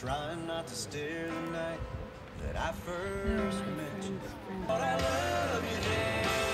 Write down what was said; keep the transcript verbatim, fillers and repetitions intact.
trying not to stare the night that I first met you. But I love you, Jane.